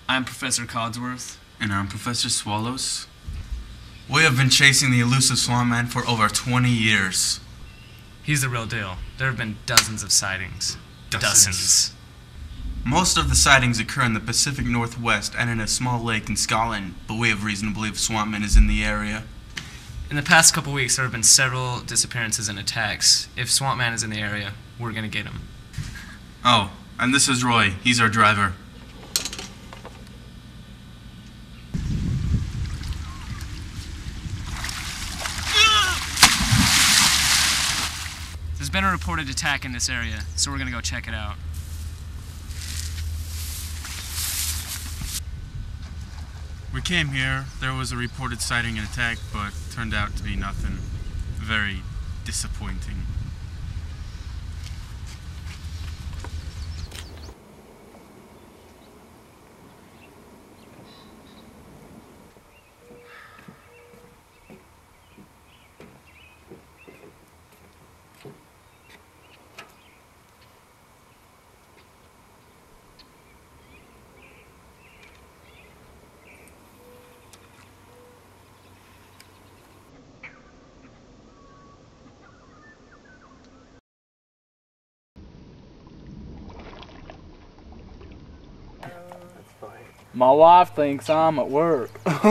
I'm Professor Codsworth. And I'm Professor Swallows. We have been chasing the elusive swamp man for over 20 years. He's the real deal. There have been dozens of sightings. Dozens. Most of the sightings occur in the Pacific Northwest and in a small lake in Scotland, but we have reason to believe Swampman is in the area. In the past couple weeks, there have been several disappearances and attacks. If Swampman is in the area, we're gonna get him. Oh, and this is Roy. He's our driver. There's been a reported attack in this area, so we're gonna go check it out. We came here, there was a reported sighting and attack, but turned out to be nothing. Very disappointing. My wife thinks I'm at work.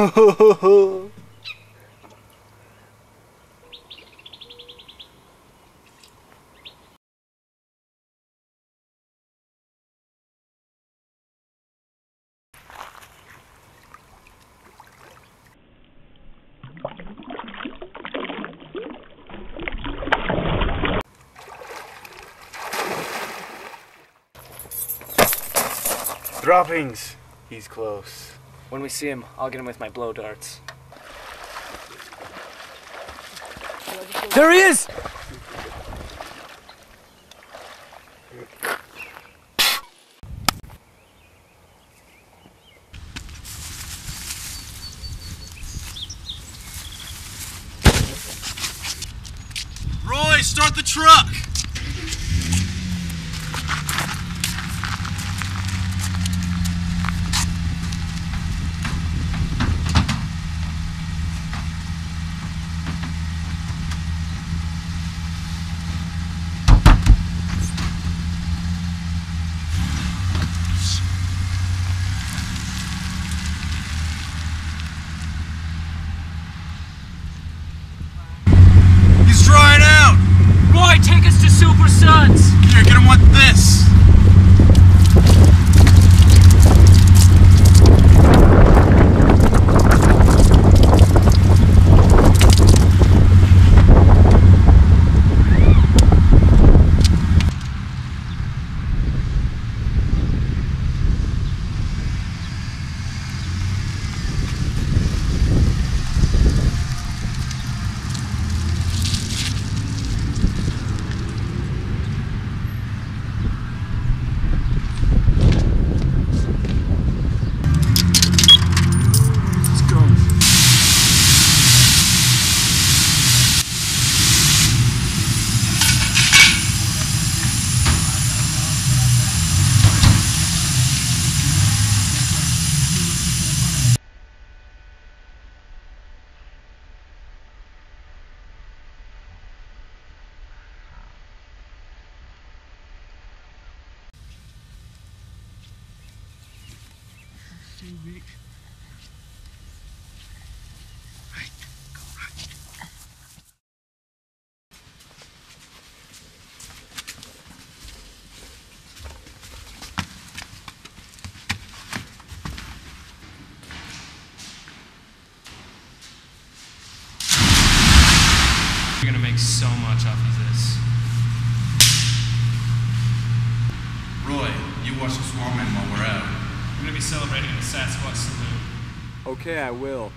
Droppings! He's close. When we see him, I'll get him with my blow darts. There he is! Roy, start the truck! He's drying out! Roy, take us to Super Sons! Here, get him with this! We're gonna make so much off of this. Roy, you watch the swamp man while we're out. We're gonna be celebrating the Sasquatch salute. Okay, I will.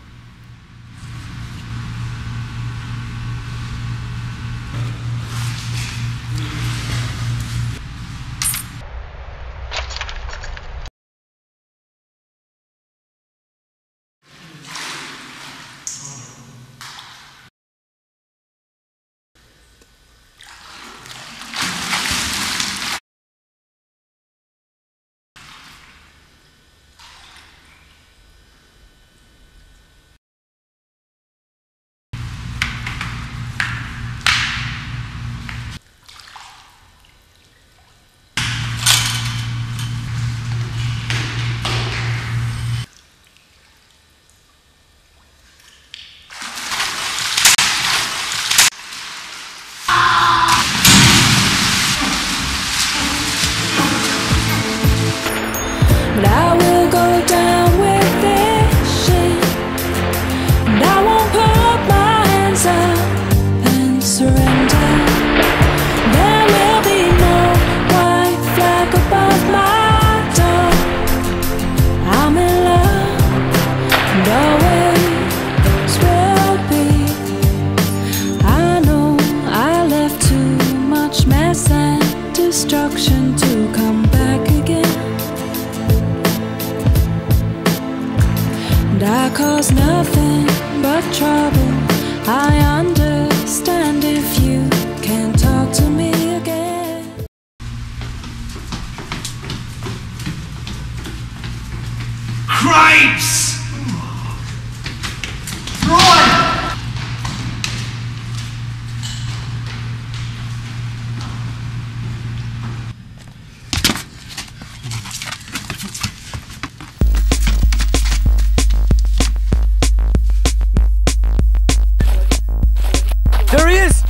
cause nothing but trouble. I understand if you can't talk to me again. Cripes! There he is!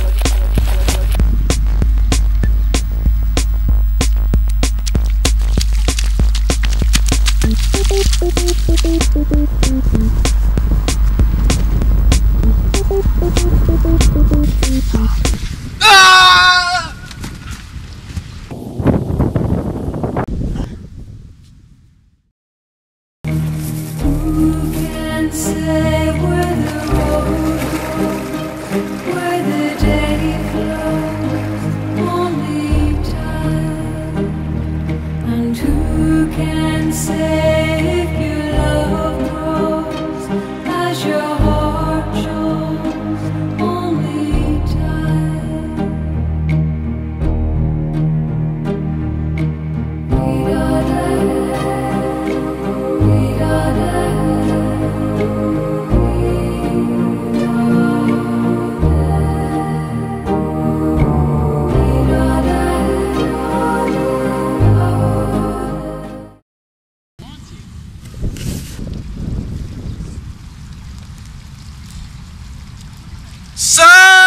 Who can say where the road goes, where the day flows, only time? And who can say if your love grows as your heart shows, only time? We Sir!